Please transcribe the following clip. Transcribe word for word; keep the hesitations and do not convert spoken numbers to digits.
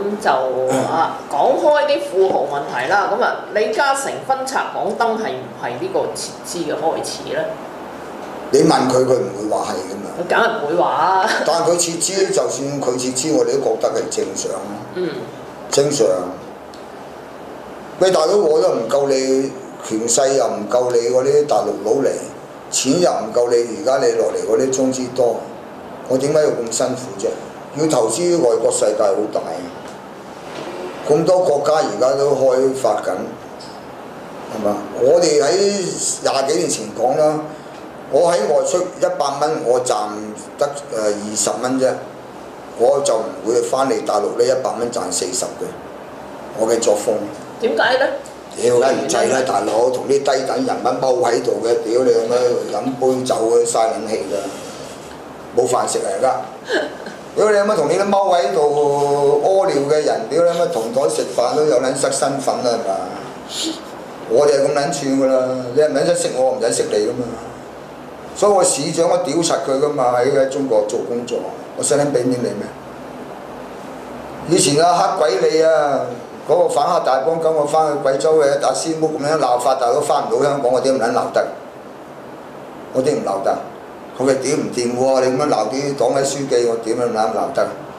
就啊講開啲富豪問題啦，咁啊李嘉誠分拆港燈係唔係呢個撤資嘅開始咧？ 你問佢，佢唔會話係㗎嘛。 佢梗係唔會話啊。 但係佢撤資，就算佢撤資，我哋都覺得係正常。 嗯。正常。喂，大佬，我都唔夠你權勢，又唔夠你嗰啲大陸佬嚟，錢又唔夠你而家你落嚟嗰啲中資多，我點解要咁辛苦啫？要投資外國世界好大，咁多國家而家都開發緊，係嘛？我哋喺廿幾年前講啦，我喺外出一百蚊，我賺得誒二十蚊啫，我就唔會翻嚟大陸呢一百蚊賺四十嘅，我嘅作風。點解咧？屌梗唔制啦，大佬同啲低等人物踎喺度嘅，屌你咁樣飲杯酒嘅嘥撚氣㗎，冇飯食嚟㗎。屌你咁樣同你啲踎喺度屙尿嘅人，屌你咁樣同台食飯都有撚失身份啦，係嘛？我哋係咁撚串㗎啦，你係唔撚使識我，我唔使識你㗎嘛。所以我市長我屌柒佢㗎嘛，喺喺中國做工作，我使撚俾面你咩？以前啊黑鬼你啊！嗰個反黑大幫咁，我翻去貴州嘅阿師母咁樣鬧法，大佬翻唔到香港，我點唔撚鬧得？我點唔鬧得？佢話屌唔掂喎，你咁樣鬧啲黨委書記，我點樣撚鬧得？